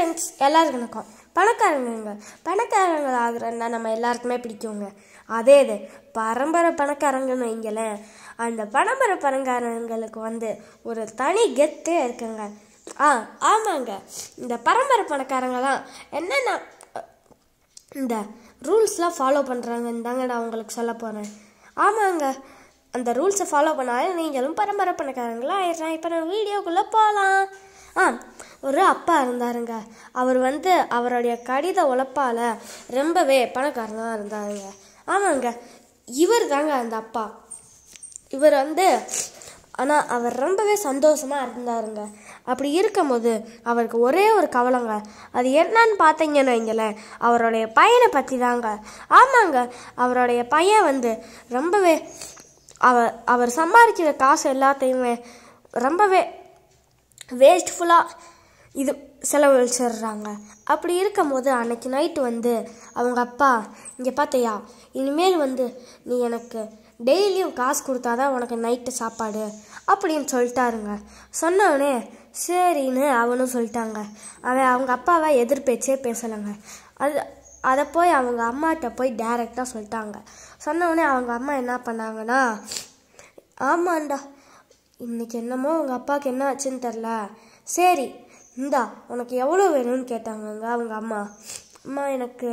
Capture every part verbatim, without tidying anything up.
Friends எல்லாருக்கும் வணக்கம். பணக்காரங்க பணக்காரங்க ஆகுறதுனா நம்ம எல்லாருக்குமே பிடிக்குங்க. அதே இது பரம்பரை பணக்காரங்கன்னு வைங்களேன், அந்த பரம்பரை பணக்காரங்களுக்கு வந்து ஒரு தனி கெத்தே இருக்குங்க. ஆ ஆமாங்க, இந்த பரம்பரை பணக்காரங்களாம் என்னென்ன இந்த ரூல்ஸ்லாம் ஃபாலோ பண்ணுறாங்கன்னு தாங்க நான் உங்களுக்கு சொல்ல போகிறேன். ஆமாங்க, அந்த ரூல்ஸை ஃபாலோ பண்ணாலும் நீங்களும் பரம்பரை பணக்காரங்களாம் ஆயிடுறான். இப்போ நம்ம வீடியோக்குள்ளே போகலாம். ஆ ஒரு அப்பா இருந்தாருங்க. அவர் வந்து அவருடைய கடித உழைப்பால் ரொம்பவே பணக்காரனாக இருந்தாருங்க. ஆமாங்க, இவர் தாங்க அந்த அப்பா. இவர் வந்து ஆனால் அவர் ரொம்பவே சந்தோஷமாக இருந்தாருங்க. அப்படி இருக்கும்போது அவருக்கு ஒரே ஒரு கவலைங்க. அது என்னன்னு பார்த்தீங்கன்னு வைங்களேன், அவருடைய பையனை பற்றி தாங்க. ஆமாங்க, அவருடைய பையன் வந்து ரொம்பவே அவர் அவர் சம்பாதிக்கிற காசு எல்லாத்தையுமே ரொம்பவே வேஸ்ட்ஃபுல்லாக இது செலவழிச்சிடுறாங்க. அப்படி இருக்கும்போது அன்னைக்கு நைட்டு வந்து அவங்க அப்பா, இங்கே பார்த்தியா, இனிமேல் வந்து நீ எனக்கு டெய்லியும் காசு கொடுத்தாதான் உனக்கு நைட்டு சாப்பாடு அப்படின்னு சொல்லிட்டாருங்க. சொன்னவனே சரின்னு அவனும் சொல்லிட்டாங்க. அவன் அவங்க அப்பாவை எதிர்பேச்சே பேசலைங்க. அது அதை போய் அவங்க அம்மாட்ட போய் டைரெக்டாக சொல்லிட்டாங்க. சொன்னவொடனே அவங்க அம்மா என்ன பண்ணாங்கன்னா, ஆமாண்டா இன்னைக்கு என்னமோ உங்கள் அப்பாவுக்கு என்ன ஆச்சுன்னு தெரில, சரி இந்தா உனக்கு எவ்வளோ வேணும்னு கேட்டாங்கங்க அவங்க அம்மா. அம்மா எனக்கு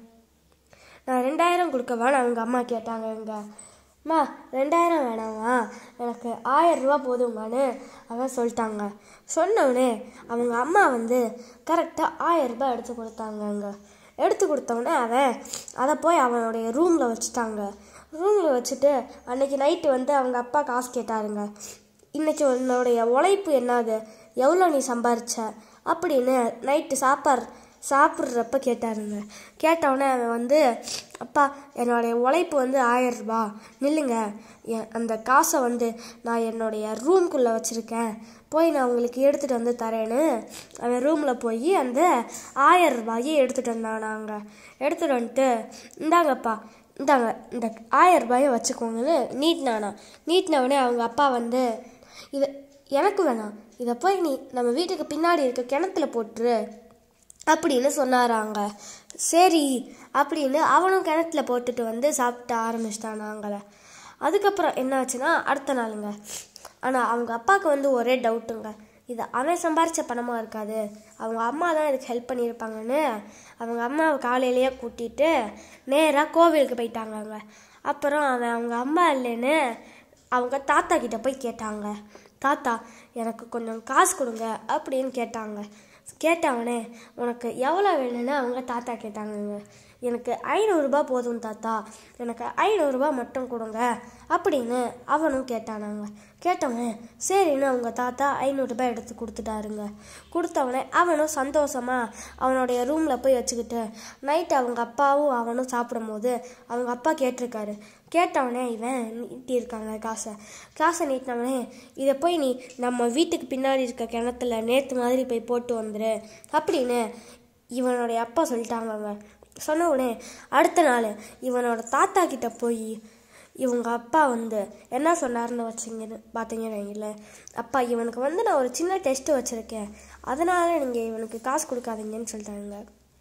நான் ரெண்டாயிரம் கொடுக்கவான்னு அவங்க அம்மா கேட்டாங்கங்க. அம்மா ரெண்டாயிரம் வேணாமா, எனக்கு ஆயிரம் ரூபா போதுமான்னு அவன் சொல்லிட்டாங்க. சொன்னோடனே அவங்க அம்மா வந்து கரெக்டாக ஆயிரம் ரூபாய் எடுத்து கொடுத்தாங்கங்க. எடுத்து கொடுத்தோடனே அவன் அதை போய் அவனுடைய ரூமில் வச்சுட்டாங்க. ரூமில் வச்சுட்டு அன்றைக்கி நைட்டு வந்து அவங்க அப்பா காசு கேட்டாருங்க. இன்றைக்கி உன்னுடைய உழைப்பு என்னது, எவ்வளோ நீ சம்பாரிச்ச அப்படின்னு நைட்டு சாப்பாடு சாப்பிட்றப்ப கேட்டாருங்க. கேட்டவுடனே அவன் வந்து, அப்பா என்னுடைய உழைப்பு வந்து ஆயிரம் ரூபா, நில்லுங்க என் அந்த காசை வந்து நான் என்னுடைய ரூம்குள்ளே வச்சுருக்கேன், போய் நான் உங்களுக்கு எடுத்துகிட்டு வந்து தரேன்னு அவன் ரூமில் போய் அந்த ஆயிரம் ரூபாயை எடுத்துகிட்டு வந்தானாங்க. எடுத்துகிட்டு வந்துட்டு, இந்தாங்கப்பா இந்தாங்க இந்த ஆயிரம் ரூபாயை வச்சுக்கோங்கன்னு நீட்டினானா. நீட்டினவுடனே அவங்க அப்பா வந்து, இதை எனக்கு வேணாம், இதை போய் நீ நம்ம வீட்டுக்கு பின்னாடி இருக்க கிணத்துல போட்டுரு அப்படின்னு சொன்னாராங்க. சரி அப்படின்னு அவனும் கிணத்துல போட்டுட்டு வந்து சாப்பிட்டு ஆரம்பிச்சிட்டானாங்கள. அதுக்கப்புறம் என்ன ஆச்சுன்னா அடுத்த நாளுங்க. ஆனால் அவங்க அப்பாவுக்கு வந்து ஒரே டவுட்டுங்க, இது அவன் சம்பாரித்த பணமாக இருக்காது, அவங்க அம்மா தான் இதுக்கு ஹெல்ப் பண்ணியிருப்பாங்கன்னு அவங்க அம்மாவை காலையிலேயே கூட்டிகிட்டு நேராக கோவிலுக்கு போயிட்டாங்கங்க. அப்புறம் அவன் அவங்க அம்மா இல்லைன்னு அவங்க தாத்தா கிட்ட போய் கேட்டாங்க. தாத்தா எனக்கு கொஞ்சம் காசு கொடுங்க அப்படின்னு கேட்டாங்க. கேட்டவனே உனக்கு எவ்வளோ வேணும்னு அவங்க தாத்தா கேட்டாங்கங்க. எனக்கு ஐநூறுரூபா போதும் தாத்தா, எனக்கு ஐநூறுரூபா மட்டும் கொடுங்க அப்படின்னு அவனும் கேட்டானாங்க. கேட்டவனே சரின்னு அவங்க தாத்தா ஐநூறுரூபா எடுத்து கொடுத்துட்டாருங்க. கொடுத்தவனே அவனும் சந்தோஷமாக அவனுடைய ரூமில் போய் வச்சுக்கிட்டு நைட்டு அவங்க அப்பாவும் அவனும் சாப்பிடும் போது அவங்க அப்பா கேட்டிருக்காரு. கேட்டவனே இவன் நீட்டியிருக்காங்க காசை. காசை நீட்டினவனே, இதை போய் நீ நம்ம வீட்டுக்கு பின்னாடி இருக்க கிணத்துல நேற்று மாதிரி போய் போட்டு வந்துரு அப்படின்னு இவனுடைய அப்பா சொல்லிட்டாங்கங்க. சொன்ன உடனே அடுத்த நாள் இவனோட தாத்தா கிட்ட போய் இவங்க அப்பா வந்து என்ன சொன்னார்னு வச்சிங்கன்னு பார்த்தீங்கன்னு வைங்கள, அப்பா இவனுக்கு வந்து நான் ஒரு சின்ன டெஸ்ட்டு வச்சுருக்கேன், அதனால் நீங்கள் இவனுக்கு காசு கொடுக்காதீங்கன்னு சொல்லிட்டாங்க.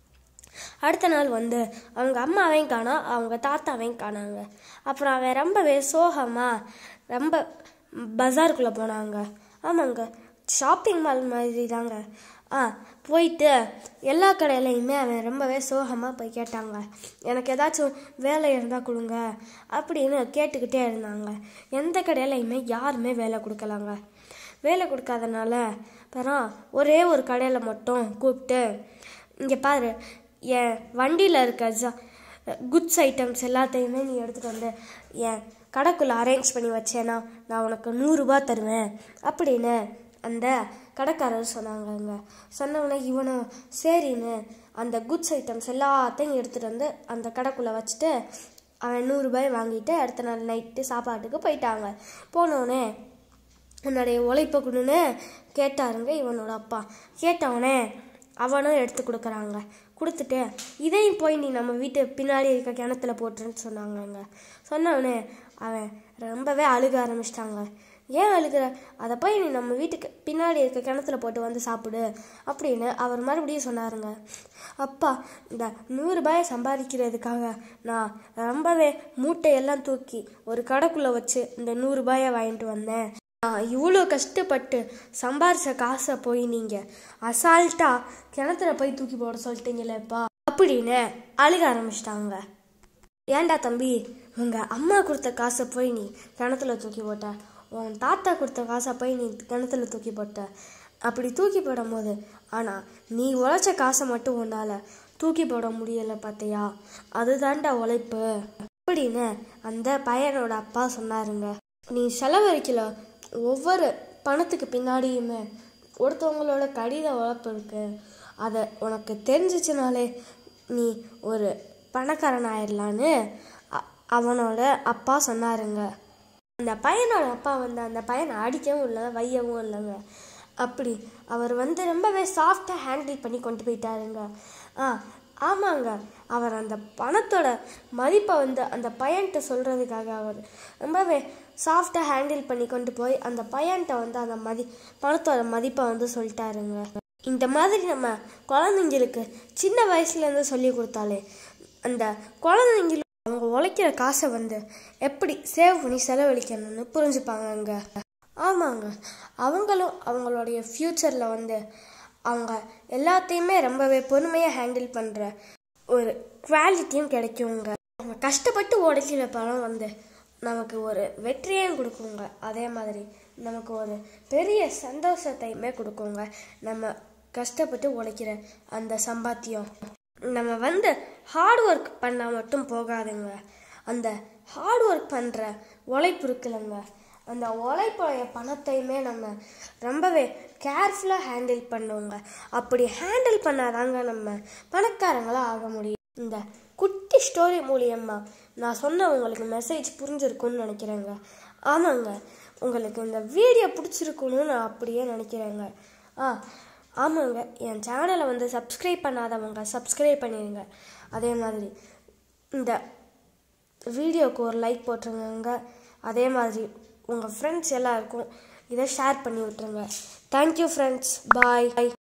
அடுத்த நாள் வந்து அவங்க அம்மாவையும் காணா, அவங்க தாத்தாவையும் காணாங்க. அப்புறம் அவன் ரொம்பவே சோகமாக ரொம்ப பஜாருக்குள்ளே போனாங்க. ஆமாங்க, ஷாப்பிங் மால் மாதிரி தாங்க. ஆ போயிட்டு எல்லா கடையிலையுமே அவன் ரொம்பவே சோகமாக போய் கேட்டாங்க, எனக்கு ஏதாச்சும் வேலை இருந்தால் கொடுங்க அப்படின்னு கேட்டுக்கிட்டே இருந்தாங்க. எந்த கடையிலையுமே யாருமே வேலை கொடுக்கலாங்க. வேலை கொடுக்காதனால அப்புறம் ஒரே ஒரு கடையில் மட்டும் கூப்பிட்டு, இங்கே பாரு என் வண்டியில் இருக்க ஜா குட்ஸ் ஐட்டம்ஸ் எல்லாத்தையுமே நீ எடுத்துகிட்டு வந்து என் கடைக்குள்ளே அரேஞ்ச் பண்ணி வச்சேன்னா நான் உனக்கு நூறுரூபா தருவேன் அப்படின்னு அந்த கடைக்காரர் சொன்னாங்கங்க. சொன்னவொடனே இவனும் சரின்னு அந்த குட்ஸ் ஐட்டம்ஸ் எல்லாத்தையும் எடுத்துகிட்டு வந்து அந்த கடைக்குள்ளே வச்சுட்டு அவன் நூறுரூபாய் வாங்கிட்டு அடுத்த நாள் நைட்டு சாப்பாட்டுக்கு போயிட்டாங்க. போனோடனே உன்னுடைய உழைப்பை கொடுன்னு கேட்டாருங்க இவனோட அப்பா. கேட்டவனே அவனும் எடுத்து கொடுக்குறாங்க. கொடுத்துட்டு இதையும் போய் நீ நம்ம வீட்டு பின்னாடி இருக்க கிணத்துல போட்டுருன்னு சொன்னாங்கங்க. சொன்னவனே அவன் ரொம்பவே அழுக ஆரம்பிச்சிட்டாங்க. ஏன் அழுகிற? அதை போய் நீ நம்ம வீட்டுக்கு பின்னாடி இருக்க கிணத்துல போட்டு வந்து சாப்பிடு அப்படின்னு அவர் மறுபடியும் சொன்னாருங்க. அப்பா, இந்த நூறுரூபாயை சம்பாதிக்கிறதுக்காக நான் ரொம்பவே மூட்டையெல்லாம் தூக்கி ஒரு கடைக்குள்ளே வச்சு இந்த நூறுரூபாயை வாங்கிட்டு வந்தேன். நான் இவ்வளோ கஷ்டப்பட்டு சம்பாரிச்ச காசை போய் நீங்கள் அசால்ட்டாக கிணத்துல போய் தூக்கி போட சொல்லிட்டீங்களேப்பா அப்படின்னு அழுக ஆரம்பிச்சிட்டாங்க. ஏன்டா தம்பி, உங்கள் அம்மா கொடுத்த காசை போய் நீ கிணத்துல தூக்கி போட்ட, உன் தாத்தா கொடுத்த காசை போய் நீ கிணத்துல தூக்கி போட்ட. அப்படி தூக்கி போடும் போது ஆனால் நீ உழைச்ச காசை மட்டும் உன்னால் தூக்கி போட முடியலை பார்த்தியா, அதுதான்டா உழைப்பு அப்படின்னு அந்த பையனோட அப்பா சொன்னாருங்க. நீ செலவழிக்கல ஒவ்வொரு பணத்துக்கு பின்னாடியுமே ஒருத்தவங்களோட கடித உழைப்பு இருக்கு. அதை உனக்கு தெரிஞ்சிச்சுனாலே நீ ஒரு பணக்காரன் ஆயிடலான்னு அவனோட அப்பா சொன்னாருங்க. அந்த பையனோட அப்பா வந்து அந்த பையனை அடிக்கவும் இல்லை வையவும் இல்லைங்க. அப்படி அவர் வந்து ரொம்பவே சாஃப்டாக ஹேண்டில் பண்ணி கொண்டு போயிட்டாருங்க. ஆ ஆமாங்க, அவர் அந்த பணத்தோட மதிப்பை வந்து அந்த பையன்கிட்ட சொல்கிறதுக்காக அவர் ரொம்பவே சாஃப்டாக ஹேண்டில் பண்ணி கொண்டு போய் அந்த பையன்கிட்ட வந்து அந்த மதி பணத்தோட மதிப்பை வந்து சொல்லிட்டாருங்க. இந்த மாதிரி நம்ம குழந்தைங்களுக்கு சின்ன வயசுலேருந்து சொல்லி கொடுத்தாலே அந்த குழந்தைங்களுக்கு அவங்க உழைக்கிற காசை வந்து எப்படி சேவ் பண்ணி செலவழிக்கணும்னு புரிஞ்சுப்பாங்கங்க. ஆமாங்க, அவங்களும் அவங்களுடைய ஃப்யூச்சரில் வந்து அவங்க எல்லாத்தையுமே ரொம்பவே பொறுமையாக ஹேண்டில் பண்ணுற ஒரு குவாலிட்டியும் கிடைக்குங்க. அவங்க கஷ்டப்பட்டு உழைக்கிற பணம் வந்து நமக்கு ஒரு வெற்றியையும் கொடுக்குங்க. அதே மாதிரி நமக்கு ஒரு பெரிய சந்தோஷத்தையுமே கொடுக்குங்க. நம்ம கஷ்டப்பட்டு உழைக்கிற அந்த சம்பாத்தியம் நம்ம வந்து ஹார்ட் ஒர்க் பண்ணால் மட்டும் போகாதுங்க. அந்த ஹார்ட் ஒர்க் பண்ணுற உழைப்பு இருக்குல்லங்க, அந்த உழைப்புடைய பணத்தையுமே நம்ம ரொம்பவே கேர்ஃபுல்லாக ஹேண்டில் பண்ணுவோங்க. அப்படி ஹேண்டில் பண்ணாதாங்க நம்ம பணக்காரங்களாக ஆக முடியும். இந்த குட்டி ஸ்டோரி மூலியமாக நான் சொன்ன உங்களுக்கு மெசேஜ் புரிஞ்சிருக்குன்னு நினைக்கிறேங்க. ஆமாங்க, உங்களுக்கு இந்த வீடியோ பிடிச்சிருக்கணும்னு நான் அப்படியே நினைக்கிறேங்க. ஆ ஆமாங்க, என் சேனலை வந்து சப்ஸ்கிரைப் பண்ணாதவங்க சப்ஸ்கிரைப் பண்ணிடுங்க. அதே மாதிரி இந்த வீடியோவுக்கு ஒரு லைக் போட்டுருங்க. அதே மாதிரி உங்கள் ஃப்ரெண்ட்ஸ் எல்லாருக்கும் இதை ஷேர் பண்ணி விட்டுருங்க. தேங்க்யூ ஃப்ரெண்ட்ஸ், பாய்.